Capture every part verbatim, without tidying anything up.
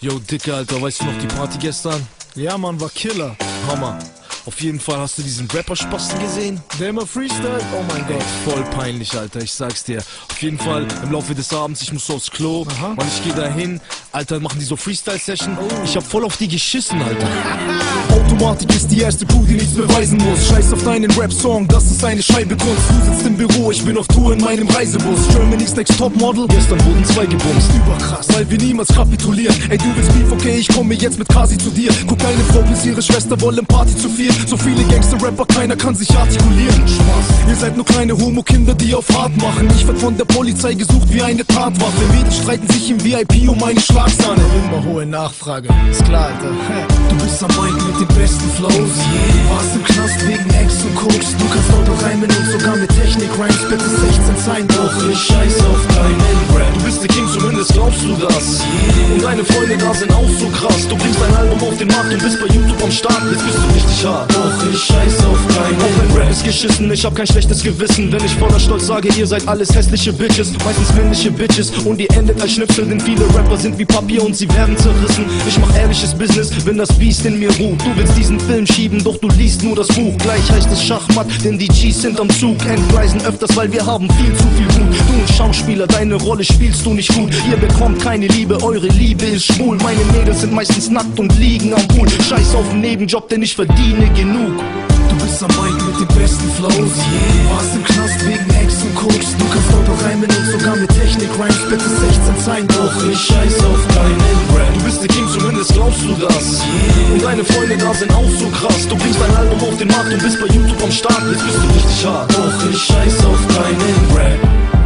Yo, Dicke, Alter, weißt du noch die Party gestern? Ja, Mann, war Killer. Hammer. Auf jeden Fall, hast du diesen Rapper-Spasten gesehen? Der immer Freestyle? Oh mein Gott. Voll peinlich, Alter, ich sag's dir. Auf jeden Fall, im Laufe des Abends, ich muss so aufs Klo. Aha. Mann, ich geh da hin. Alter, machen die so Freestyle-Session. Oh. Ich hab voll auf die geschissen, Alter. Automatik ist die erste Kuh, die nichts beweisen muss. Scheiß auf deinen Rap-Song, das ist eine Scheibe Kunst. Du sitzt im Büro, ich bin auf Tour in meinem Reisebus. Germany's Next Topmodel, Gestern wurden zwei gebumst. überkrass, weil wir niemals kapitulieren. Ey, du willst Beef, okay, ich komme jetzt mit Kasi zu dir. Guck, deine Frau plus ihre Schwester wollen Party zu viel. So viele Gangster-Rapper, keiner kann sich artikulieren. Spaß, ihr seid nur kleine Homo-Kinder, die auf hart machen. Ich werd von der Polizei gesucht wie eine Tatwaffe. Medien streiten sich im V I P um meine Schlagsahne. Immer hohe Nachfrage, ist klar, Alter. Du bist am Mic mit den besten Flows, yeah. Warst im Knast wegen Ex und Koks. Du kannst Auto reimen und sogar mit Technik Rhymes. Bitte sechzehn sein, doch ich scheiß auf deinen Rap. Du bist der King, zumindest glaubst du das, yeah. Und deine Freunde da sind auch so krass. Du bringst dein Album auf den Markt und bist bei YouTube am Start. Jetzt bist du richtig hart, doch ich scheiß auf deinen Rap. Auch mein Rap ist geschissen, ich hab kein schlechtes Gewissen. Wenn ich voller Stolz sage, ihr seid alles hässliche Bitches. Meistens männliche Bitches und ihr endet als Schnipsel. Denn viele Rapper sind wie Papier und sie werden zerrissen. Ich mach ehrliches Business, wenn das Biest in mir ruht. Du willst diesen Film schieben, doch du liest nur das Buch. Gleich heißt es Schachmatt, denn die Gs sind am Zug. Entgleisen öfters, weil wir haben viel zu viel Blut. Du ein Schauspieler, deine Rolle spielst du nicht gut. Ihr bekommt keine Liebe, eure Liebe ist schwul. Meine Mädels sind meistens nackt und liegen am Pool. Scheiß auf den Nebenjob, denn ich verdiene genug. Du bist am Mic mit den besten Flows, yeah. Warst im Knast wegen Ex und Koks. Du kannst Auto reimen und sogar mit Technik Rhymes. Bitte sechzehn sein, doch ich scheiß auf deinen Rap. Du bist der King, zumindest glaubst du das, yeah. Und deine Freunde da sind auch so krass. Du bringst dein Album auf den Markt und bist bei YouTube am Start. Jetzt bist du richtig hart, doch ich scheiß auf deinen Rap.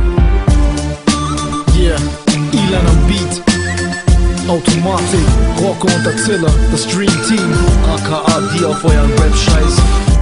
Yeah, Ilan am Beat, Automatik, Rocco und Attila, das Dream Team, aka die auf euren Rap-Scheiß.